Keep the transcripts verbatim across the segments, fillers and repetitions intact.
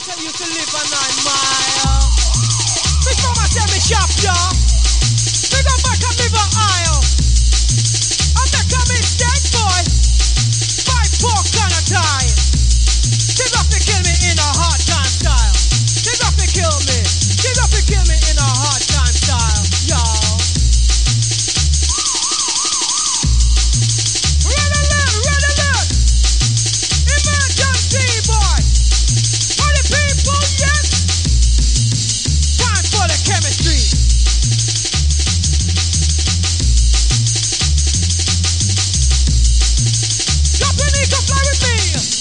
tell you to live a nine mile. Big mama tell me shop, y'all. Big up back and live a aisle. I make a mistake, boy. Five pork kind of tie. They got to kill me in a hard time style. They got to kill me. They got to kill me in a hard time style, y'all. Red alert, red alert. Emergency, boy. All the people, yes. Time for the chemistry. Japanese, fly with me.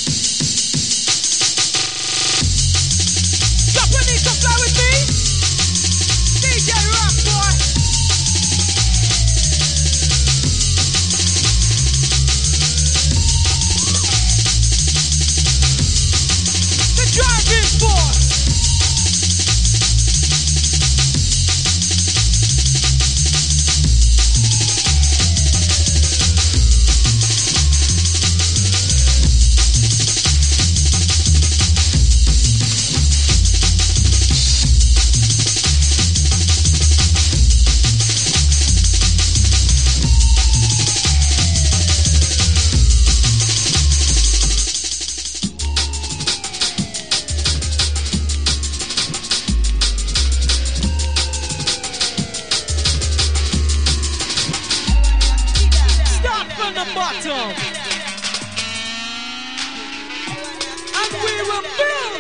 Japanese, fly with me. D J Rock, boy. The driving force. Start from the bottom. And we will build.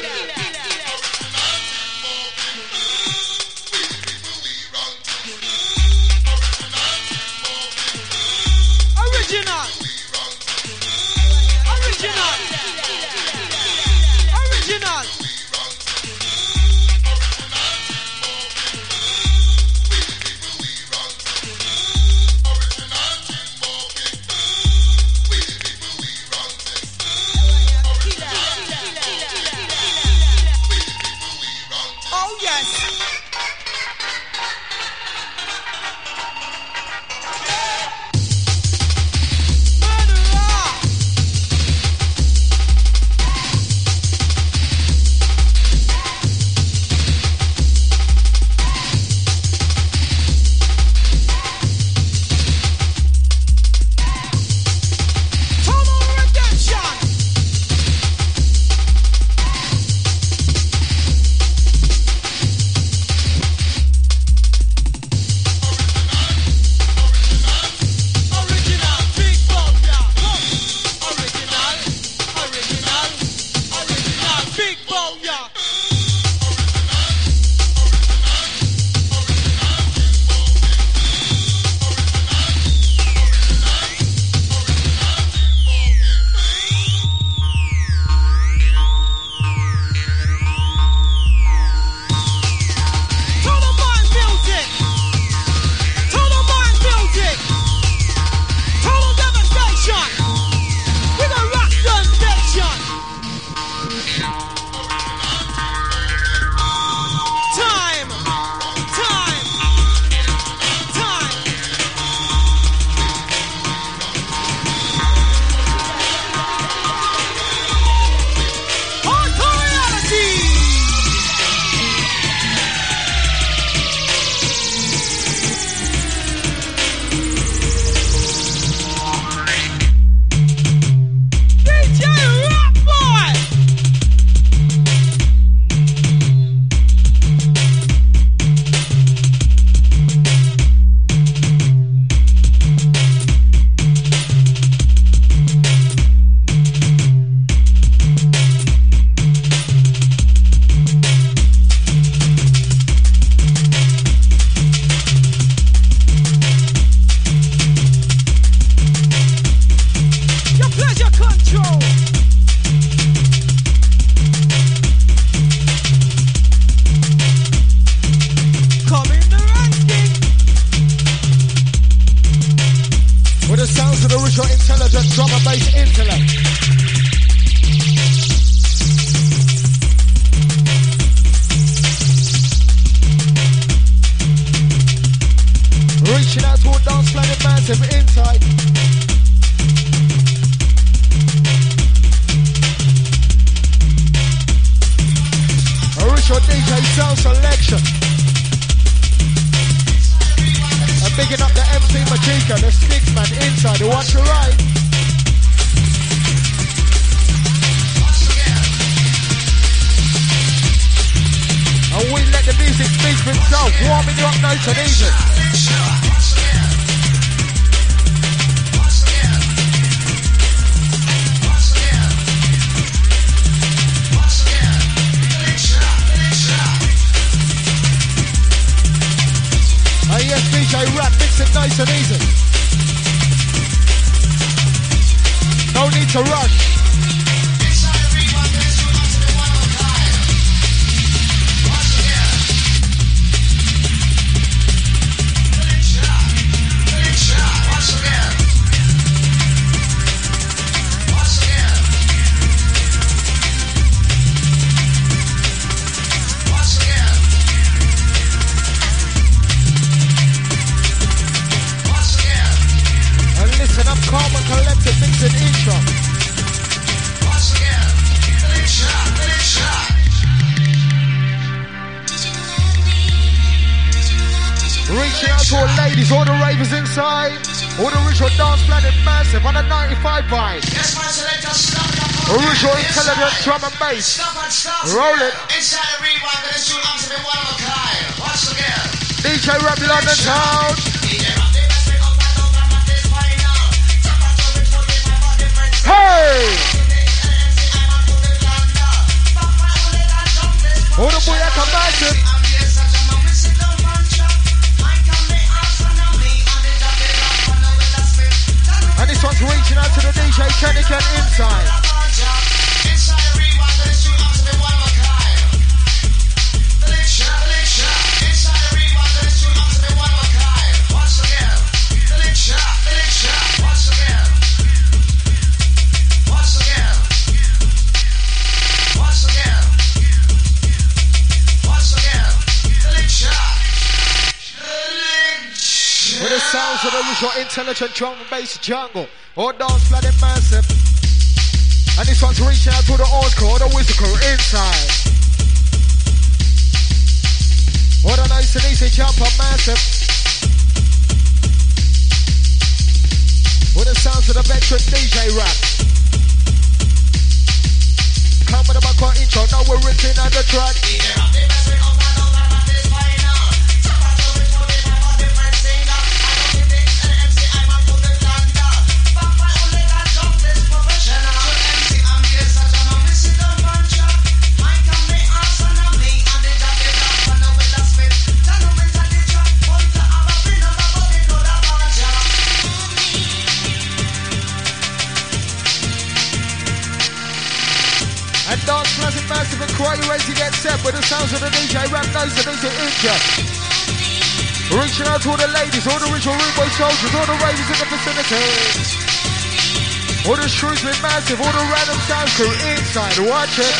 Original. Original. Original. Oh yes. Murderer. Total redemption. Original, big bomb, yeah. Original, original, original, big bomb, yeah. Total mind music. Total mind music. Total devastation. We gonna rock the nation. Time. Time. Time. Hardcore reality. D J Rock Boy. Your pleasure control. Come in the ranking. With the sounds of the original intelligent drum and bass intellect. Reaching out toward dance planet massive inside. selection. And bigging up the M C Majika, the sticks man inside, the watch your right. And we let the music speak for itself, warming you up nice and easy. Hey, yes, D J Rap, mix it nice and easy. No need to rush. Collective mixing intro. Once again, Village Shot, Village Shot. Reaching out to all ladies, all the ravers inside, all the ritual dance planet massive on a ninety-five vibe. Yes, my selector, stop it. Original intelligent drum and bass. Stop and stop. Roll it. Inside the rewind, but it's two arms of one of a kind. Once again. D J Rap London Town. Hey! Oh, the boy, I come back to. And this one's reaching out to the D J Kennican inside. Sounds of the usual intelligent drum and bass jungle, or dance planet massive. And this one's reaching out to the old school, the wizard crew inside. What a nice and easy jump up massive. With the sounds of the veteran D J Rap. Come with the back on intro, now we're ripping on the track. Dance massive, massive and quite ready to get set with the sounds of the D J Rap nice and easy intro. Reaching out to all the ladies, all the original Rude Boy soldiers, all the ravers in the vicinity. All the Shrewsbury massive, all the random sound crew inside, watch it.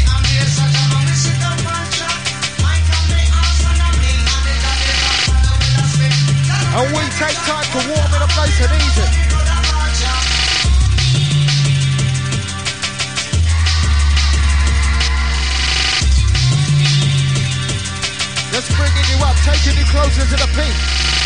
And we take time to warm it up nice and easy. Just bringing you up, taking you closer to the peak.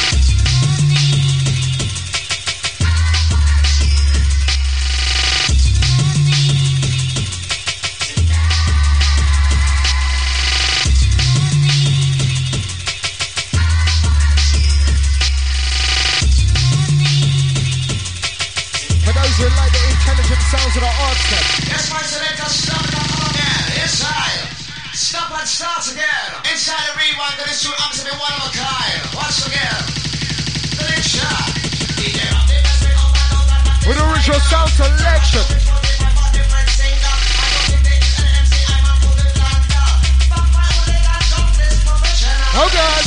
For those who like the intelligent sounds of the art set. Yes, my selector, stop it up again. Inside. Stop and start again. Inside the rewind, that is two arms of one of a kind. Once again. Village Shot. With original sound selection. Oh God.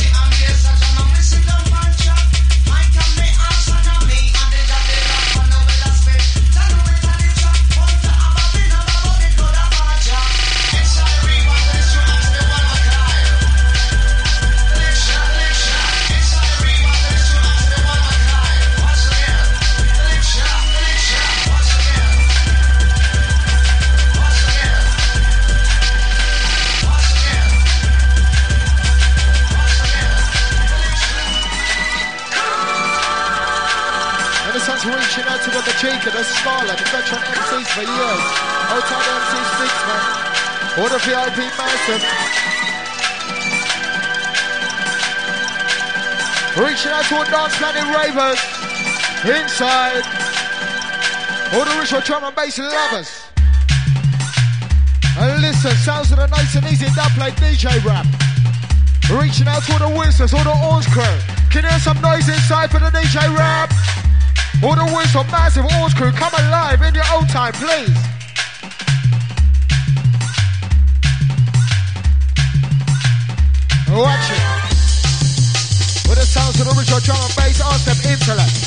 out to the Chica, the Scarlet, the veteran M Cs for years. Hotel M C six, man. All the V I P massive. Reaching out to all Dance Planet ravers. Inside. All the ritual drum and bass lovers. And listen, sounds of the nice and easy dub like D J rap. Reaching out to all the whistles, all the orange crew. Can you hear some noise inside for the D J rap? All the whistle, massive orange crew, come alive in your own time, please. Watch it. With the sounds of the original drum and bass, on step intellect.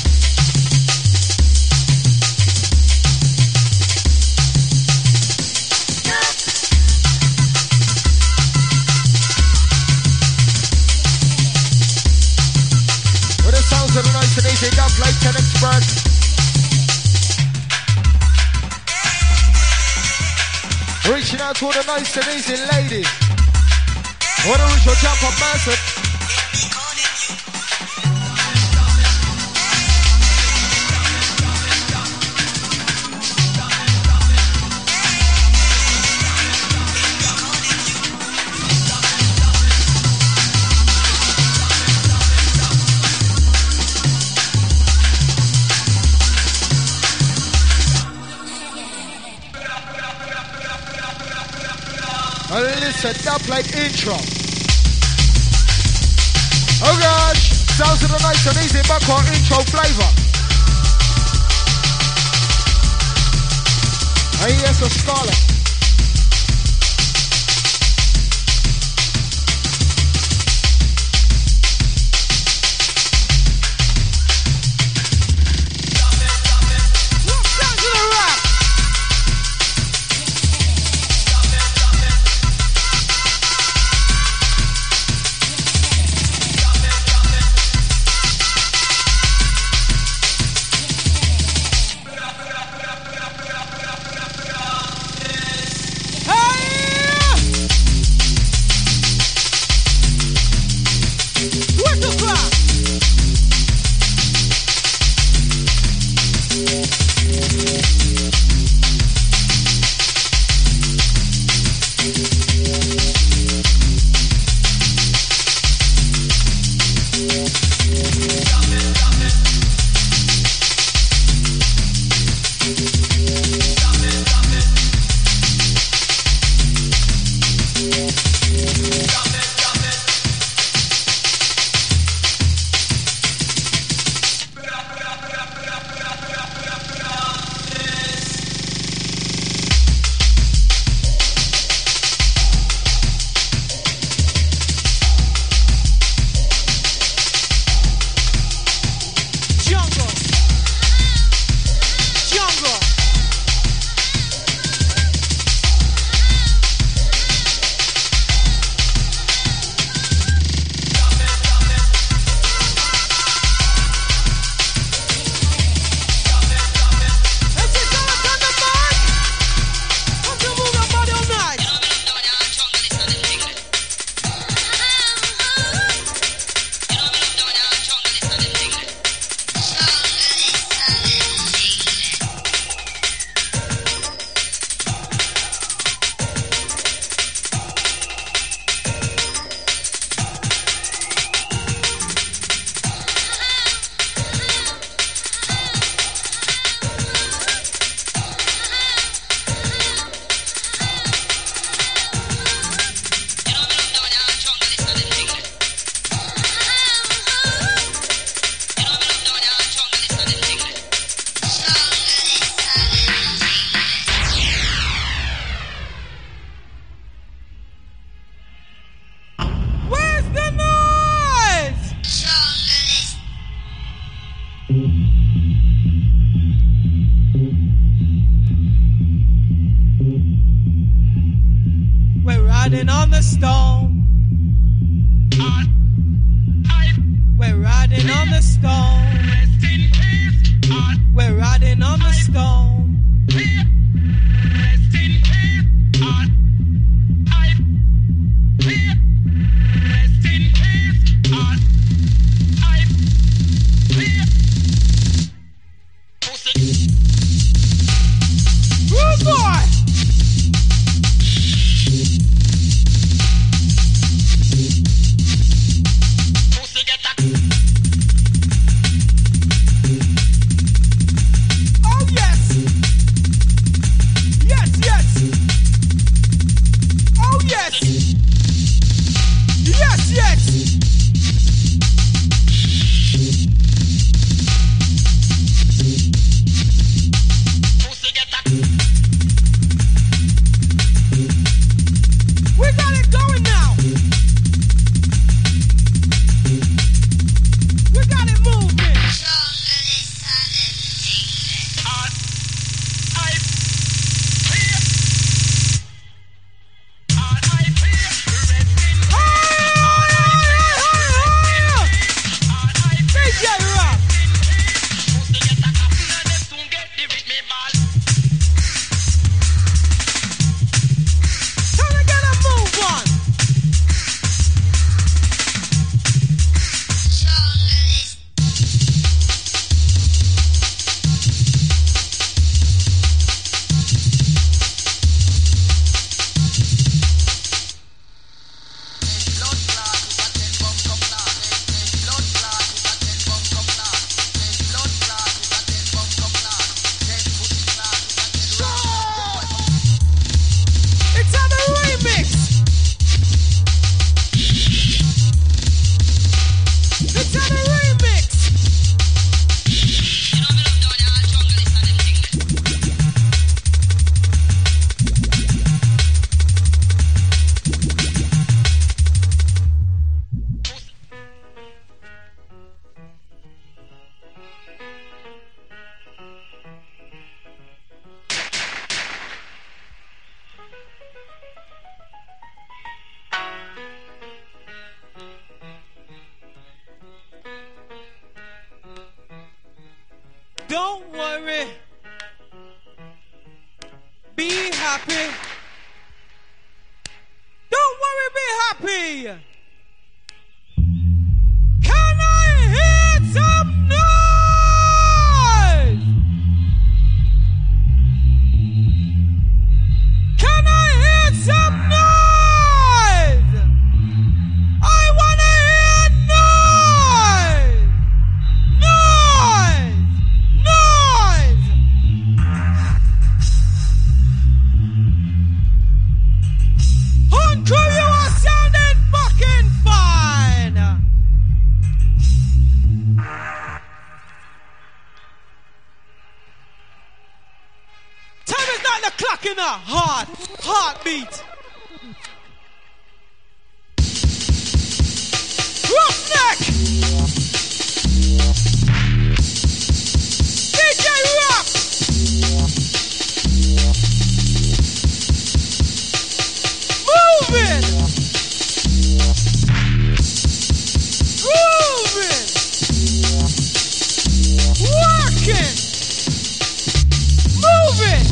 To the nice and easy dub like ten Express. Reaching out to all the nice and easy ladies. What a ritual jump up massive. And listen, dub like intro. Oh gosh, sounds of the nice and easy background intro flavor. And yes, a Scarlet. riding on the storm. We're riding on the storm. We're riding on the storm. Pussy Don't worry. Be happy. Don't worry, be happy. Can I hear some noise? Can I hear some noise? I want to hear noise. Noise. Noise. On crew, you are sounding fucking fine. Time is not the clock in a heart, heartbeat. Roughneck. D J Rock. Moving. Grooving. Working. Moving.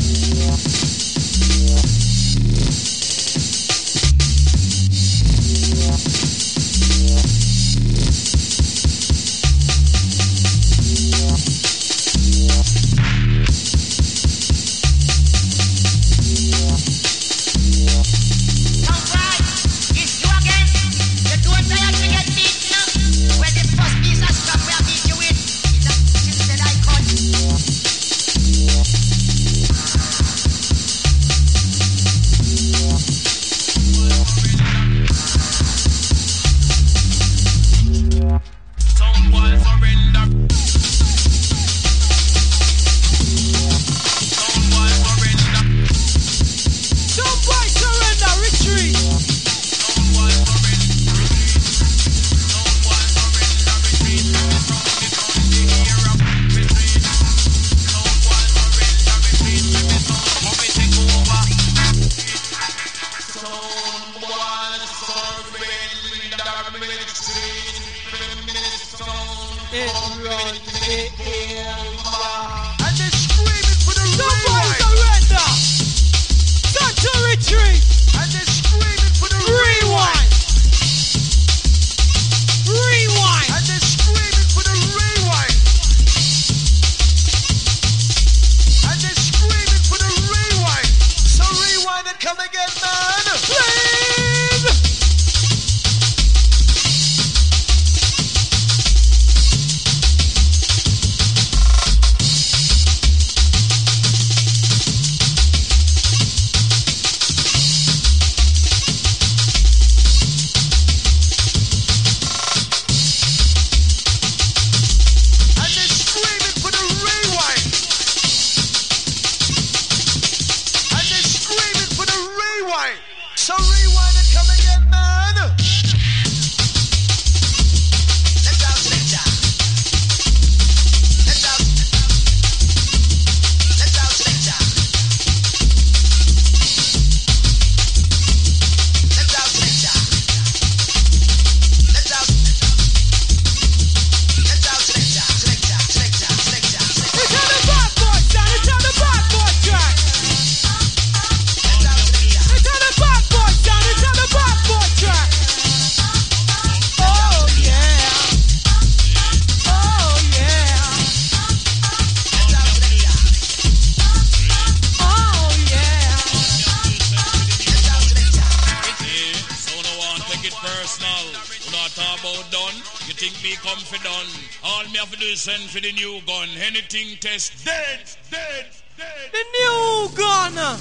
Send for the new gun. Anything test dead, dead, dead. The new gun. Rock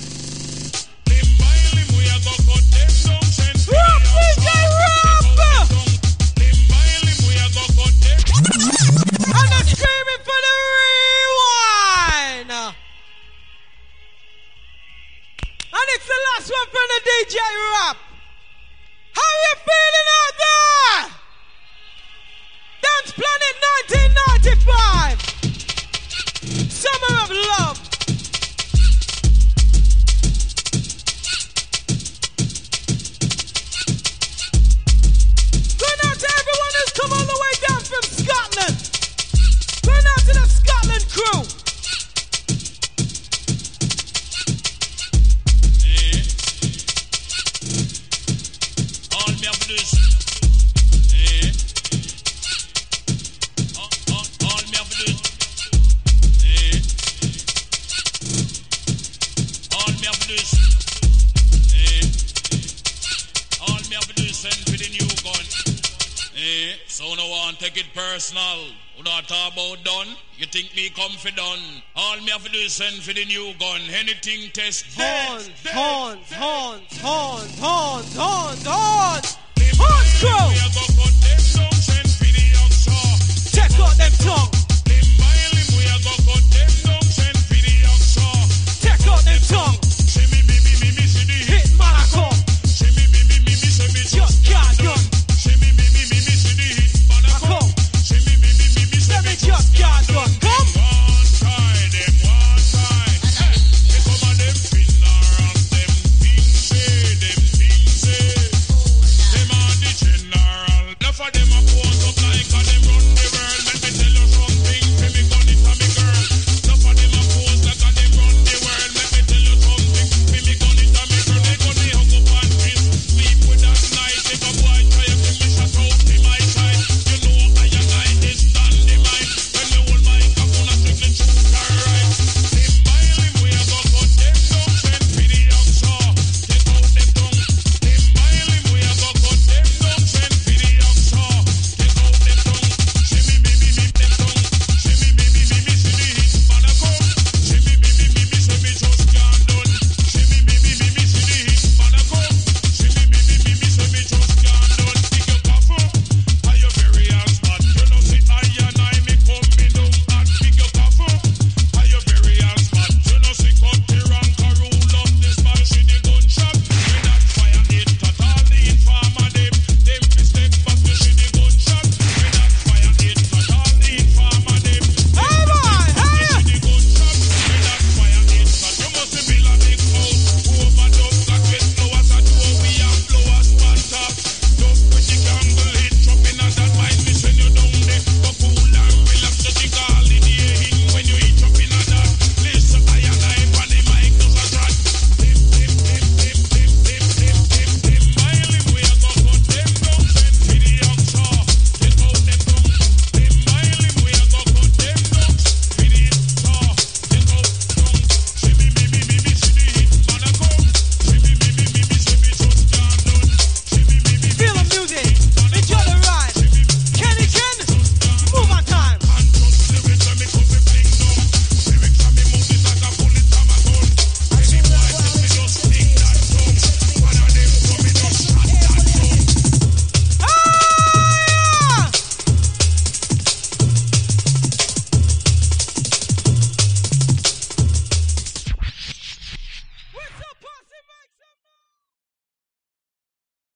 D J Rock. And I'm screaming for the rewind. And it's the last one from the D J Rap. How you feeling out there? Dance Planet nineteen ninety-five. Summer of Love. Going out to everyone who's come all the way down from Scotland. Going out to the Scotland crew. want take it personal. You know what talk about done? You think me come for done? All me have to do is send for the new gun. Anything test Horns, horns, horns, horns, horns, horns, horns. Horns crew. Check out them tongue.